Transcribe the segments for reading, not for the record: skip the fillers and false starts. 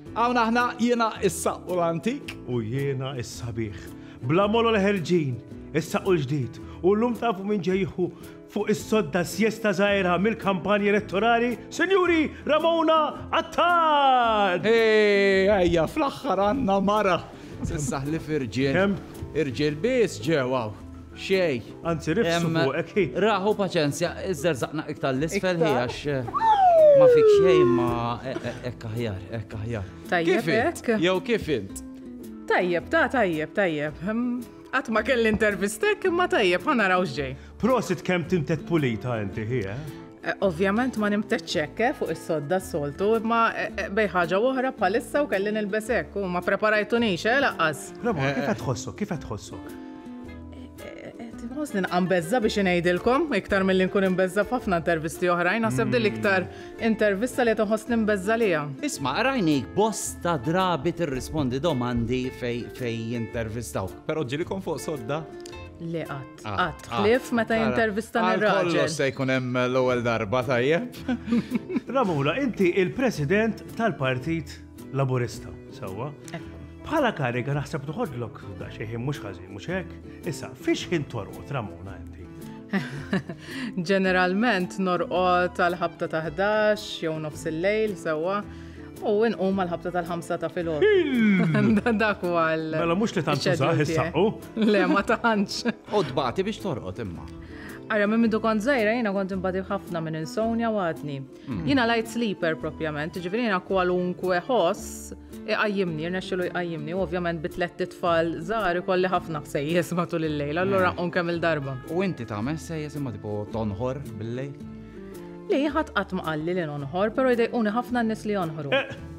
Għawna aħna jiena is-saqqu l-antik. U jiena is-sabiħ. Bla molo l-ħerġin, is-saqqu l-ġdid. U l-lum tafu minn ġejħu fuq is-sodda siesta żgħira mill-kampanja elettorali, Sinjuri Ramona Attan! Ejja, fl-aħħar għandna mara. Sissaħ li firġiel. Irġiel biss ġewaw. Xej. Anzi, rifsu fuq, Raħu paċenzja, iżżerżaqna iktar l-isfel għax ma fik xej ma ekk aħjar. Kif int? Jew kif int? Tajjeb, tajjeb. Qatt ma kelli intervistek imma tajjeb ħa naraw x'ġej. Prosit kemm timtet pulita inti ħie? Ovvjament ma nimtetxekke fuq is-sodda s-soltu, imma bej ħaġa oħra bħalissa u kelli nilbes hekk u ma preparajtunix laqqas. Ramona, kif qed tħossok? Tibħosni nqambezza biex ngħidilkom, iktar milli nkun imbezza f'ħafna intervisti oħrajn, naħseb din l-iktar intervista li toħossni imbezza liha. Isma' rajnik bosta drabi tirrispondi domandi fej jintervistawk. Però ġilikom fuq sodda? Le qatt. Ħlief meta jintervista nir-raġel. Kollox se jkun hemm l-ewwel darba tajjeb. Ramona, inti il-President tal-Partit Laburista, sewwa? Bħala kariga naħseb toħodlok daqsxejn mhux ħażin, mhux hekk? Issa, fiex ħin torqod Ramona inti? Ġeneralment norqod tal-ħabta ta' 11 jew nofs il-lejl sewwa u nqum għal-ħabta tal-5 ta' filgħodu. Dak huwa l. Mela mhux li tant tużah is-saqqu? Le ma tantx. U tbagħti biex torqod imma. Ara, minn kont żgħira jiena kont imbagħti ħafna minn insomnia u għadni. Jiena light sleeper propjament, ġifieri jiena kwalunkwe ħoss iqajjimni, rnexxielu jqajjimni, u ovvjament bit-tlet titfal żgħar ikolli ħafna ħsejjes matul il-lejl, allura nqum kemm il-darba. U inti tagħmel sejjes imma tipo tonħor bil-lejl? Li ħadd qatt ma qalli li nonħor, però jdejquni ħafna n-nies li jonħru.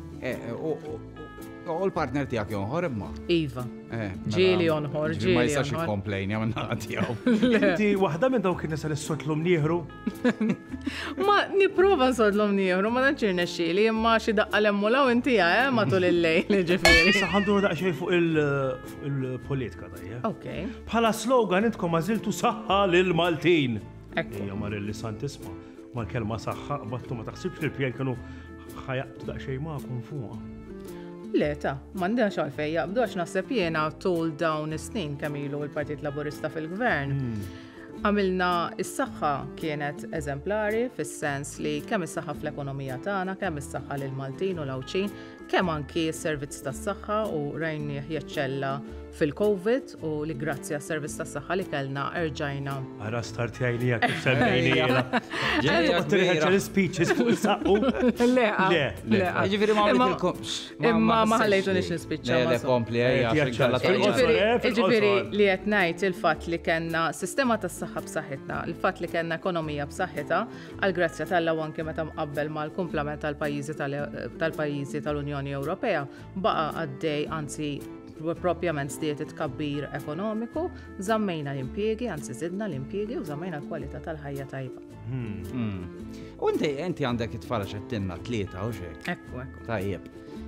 U l-partner tiegħek jonħor imma? Iva. Ġieli jonħor, ġieli. Ma jistax jikkomplejn minn naħa tiegħu. Inti waħda minn dawk in-nies li sotlhom nieħru? Ma nipprova nsodlhom nieħru, ma tantx irnexxieli, imma xi daqqa lemmulaw inti matul il-lejl ġifieri. Issa ħandu daqsxejn fuq il-politika tajjeb. Okej. Bħala slogan intkom għażiltu saħħa lil Maltin. Ekku. Ejja mar il-lisan tisma' mal-kelma saħħa qbattu ma taħsibx li l-pjan kienu ħajaqtu daqsxejn magħkom fuqha. Le ta' m'għandix għalfejn jaqbdu għax naħseb jiena tul dawn is-snin kemm ilu l-Partit Laburista fil-Gvern. Għamilna is-saħħa kienet eżemplari fis-sens li kemm is-saħħa fl-ekonomija tagħna, kemm is-saħħa lil Maltin u l-Awċin, kemm anki s-servizz tas-saħħa u rajni jeċċella fil-COVID u li grazzi għas-servizz tas-saħħa li kellna erġajna. Ara start jgħidija kif semmejnija. Ġejja tirħeġġa l-speeches fuq is-saqqu. Le. Ġifieri ma imma ma ħallejtu nix nispiċċa. Le kompli Ġifieri li qed ngħid il-fatt li kellna sistema tas-saħħa b'saħħitna, il-fatt li kellna ekonomija b'saħħitha, għall-grazzja tal-law anke meta mqabbel mal-kumplament tal-pajjiżi tal-Unjoni Ewropea, baqa' għaddej anzi propjament stiet it-tkabbir ekonomiku, żammejna l-impjiegi, anzi żidna l-impjiegi u żammejna l-kwalità tal-ħajja tajba. U inti għandek it-tfal xettinna 3 u xejn. Ekku. Tajjeb.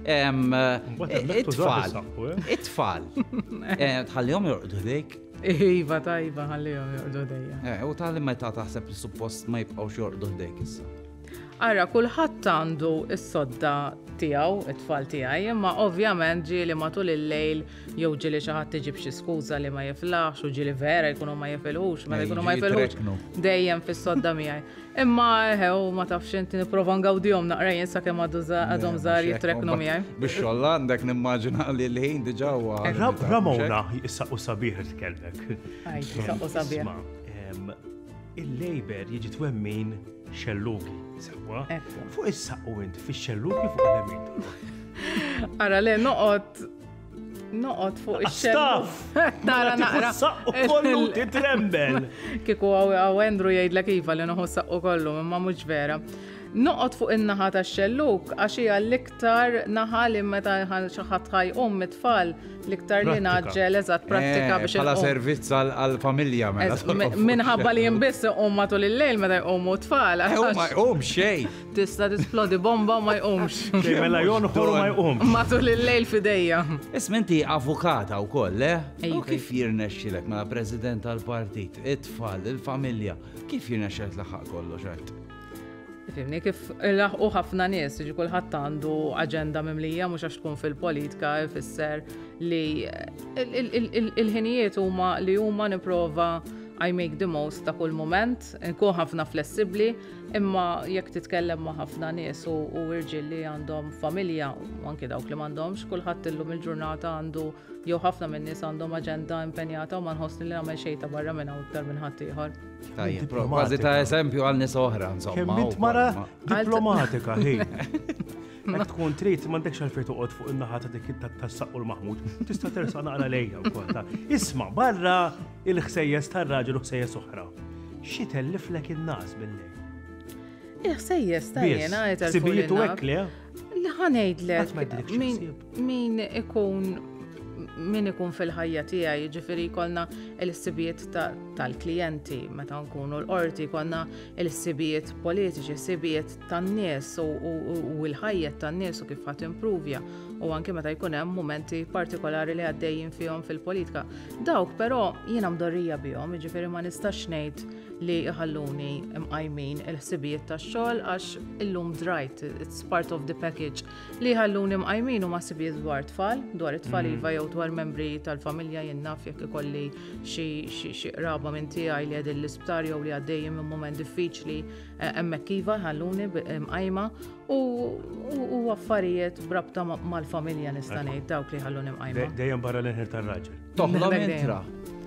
It-tfal. Tħallihom jorqdu dik. Iva tajba ħallihom jorqdu dejja. U tal meta taħseb li suppost ma jibqgħux jorqdu dik issa. Ara, kulħadd għandu is-sodda tiegħu, it-tfal tiegħi, imma ovvjament ġieli matul il-lejl jew ġieli xi ħadd iġib xi skuża li ma jiflaħx u ġieli vera jkunu ma jifilħux, meta jkunu ma jifilħux dejjem fis-sodda miegħi. Imma ma tafx inti nipprova ngawdihom naqra jien sakemm għadhom żgħar jitreknu miegħi. Biex xolla għandek nimmaġina li l-ħin diġà huwa. Ramona issaqu sabiħ tkellmek. Issaqu sabiħ. Il-Labor jiġi twemmin xelluki, sewwa? Fuq is-saqqu inti fix-xelluki fuq il-lemin. Ara le noqgħod fuq ix-xelluk. Tara naqra. Saqqu kollu titrembel. Kieku Andrew jgħidlek iva li noħu saqqu kollu, imma mhux vera. Noqgħod fuq in-naħa tax-xelluk għax hija l-iktar naħa li meta xi ħadd ħajqum mit-tfal l-iktar li naġġel eżatt prattika biex bħala servizz għall-familja mela. Minħabba li jinbiss iqum matul il-lejl meta jqumu tfal. Ma jqum xejn. Tista' tisplodi bomba ma jqumx. Mela jonħor ma jqumx. Matul il-lejl fidejja. Isma' inti avukata wkoll, U kif jirnexxilek mela President tal-Partit, it-tfal, il-familja, kif jirnexxilek laħaq kollox għedt? Fimni kif laħqu ħafna nies, jiġi kulħadd għandu aġenda mimlija mhux għax tkun fil-politika ifisser li il-ħinijiet huma li huma nipprova I make the most ta' kull moment, nkun ħafna flessibbli, imma jekk titkellem ma' ħafna nies u irġiel li għandhom familja, u anke dawk li m'għandhomx, kulħadd illum il-ġurnata għandu jew ħafna minn nies għandhom aġenda impenjata u ma nħossni li nagħmel xejn ta' barra minn aktar minn ħadd ieħor. Tajjeb, kważi ta' eżempju għal nies oħra, insomma. Kemm int mara diplomatika, ħej. Mek tkun trid m'għandekx għalfejn toqgħod fuq in-naħa ta' dik tas-Saqqu l-Maħmud, tista' tersaq naqra lejha wkoll. Isma' barra il-ħsejjes tar-raġel u ħsejjes oħra. Xi telliflek in-nas billi? Il-ħsejjes ta' jiena sibijiet u hekk le? Ħanejdlek min ikun fil-ħajja tiegħi, jiġifieri jkollna l-sibijiet tal-klijenti meta nkunu l-qorti, jkollna l-sibijiet politiċi, sibijiet tan-nies u l-ħajja tan-nies u kif ħadd improvja u anke meta jkun hemm mumenti partikolari li għaddejjin fihom fil-politika. Dawk però jiena mdorrija bihom, jiġifieri ma nistax ngħid li iħalluni imqajmin il-ħsibijiet tax-xogħol għax illum drajt, it's part of the package. Li iħalluni imqajmin huma ħsibijiet dwar it-tfal iva jew dwar membri tal-familja jien naf jekk ikolli xi qraba minn tiegħi li qegħdin l-isptar jew li għaddejjin minn mument diffiċli hemmhekk iva ħalluni mqajma u affarijiet brabta mal-familja nista' ngħid dawk li ħalluni mqajma. Dejjem barra l-inħir tar-raġel. Toħlom intra.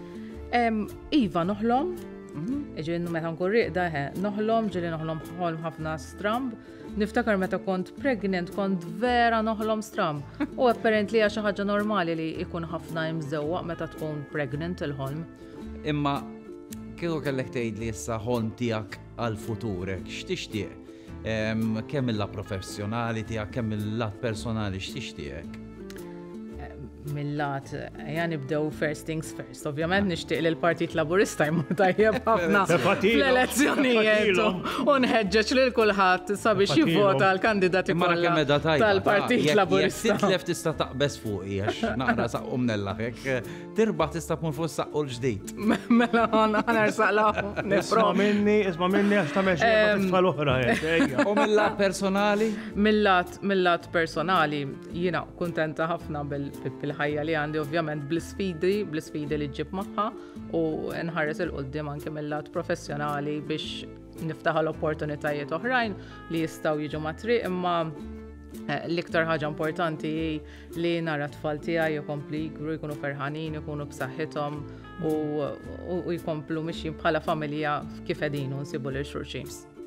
Iva noħlom. Ġienu meta nkun rieqda noħlom, ġieli noħlom ħolm ħafna stramb. Niftakar meta kont pregnant kont vera noħlom stramb. U apparently xi ħaġa normali li jkun ħafna imżewwaq meta tkun pregnant il-ħolm. Imma kieku kellek tgħidli issa ħolm tiegħek għall-futurek, x'tixtieq? Kemm il-lat professjonali tiegħek, kemm il-lat personali x'tixtieq? Mill-lat, nibdew first things first. Ovvjament nixtieq li l-Partit Laburista jmur tajjeb ħafna fl-elezzjonijiet u nħeġġeġ lil kulħadd sabiex jivvota l-kandidati kollha tal-Partit Laburista. Jekk titlef tista' taqbes fuqi għax naqra saqqu mnella hekk tirbaħ tista' tkun fuq saqqu l-ġdid. Mela ħanersaq lahu. Isma' minni għax tagħmel xi tfal oħra. U mill-lat personali? Mill-lat personali jiena kuntenta ħafna bil-ħajja li għandi ovvjament bl-sfidi li ġib magħha u nħares il-qudiem anke mill-lat professjonali biex niftaħ l-opportunitajiet oħrajn li jistgħu jiġu mat-triq imma l-iktar ħaġa importanti li nara t-tfal tiegħi jkompli jikbru jkunu ferħanin, jkunu b'saħħithom u jkomplu mixjin bħala familja kif qegħdin u nsibu lil xulxin.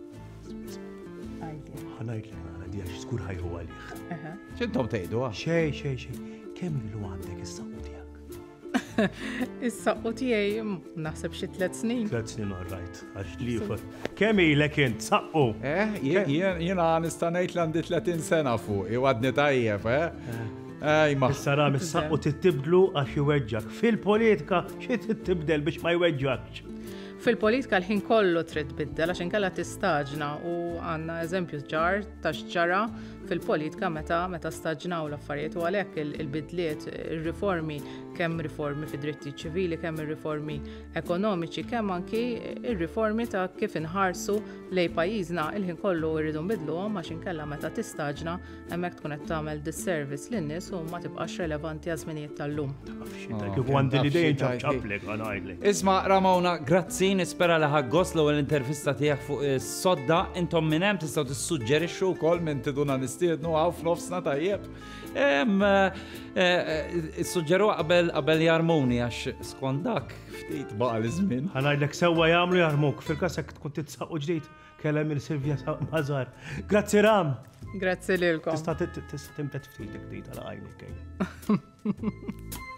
Ħanajdlek nara di għax żgur ħajħu għalih. X'intom tgħidu? Xejn. Kemm ilu għandek is-saqqu tiegħek? Is-saqqu tiegħi naħseb xi 3 snin. 3 snin rajt, għax li kemm ilek int saqqu? Jiena nista' ngħid li għandi 30 sena fuq, għadni tajjeb, Issa ram is-saqqu tittibdlu għax iweġġak. Fil-politika xi tibdel biex ma jweġġakx. Fil-politika l-ħin kollu trid tbiddel għax inkella tistaġna u għandna eżempju ġar ta' x'ġara fil-politika meta staġnaw l-affarijiet u għalhekk il-bidliet, ir-riformi, kemm riformi fid-dritti ċivili, kemm ir-riformi ekonomiċi, kemm anki ir-riformi ta' kif inħarsu lej pajjiżna il-ħin kollu rridu nbidluhom għax inkella meta tistaġna hemmhekk tkun qed tagħmel disservice lin-nies u ma tibqax relevanti għaż-żminijiet tal-lum. Kif għandi l-idej ċabċablek għanajdlek. Isma' Ramona, grazzi, nispera li ħaggos l-ewwel intervista tiegħek fuq is-sodda, intom minn hemm tistgħu tissuġġerixxu wkoll minn tiduna nistiednu għaw f'nofsna tajjeb. Issuġġeru qabel jarmuni għax skont dak ftit baqa' l-żmien. Ħanajdlek sewwa jagħmlu jarmuk fil-każ jekk tkun titsaqqu ġdid kellem il-Silvja Mażar. Grazzi Ram. Grazzi lilkom. Tista' timtet ftit dik tal-għajnik.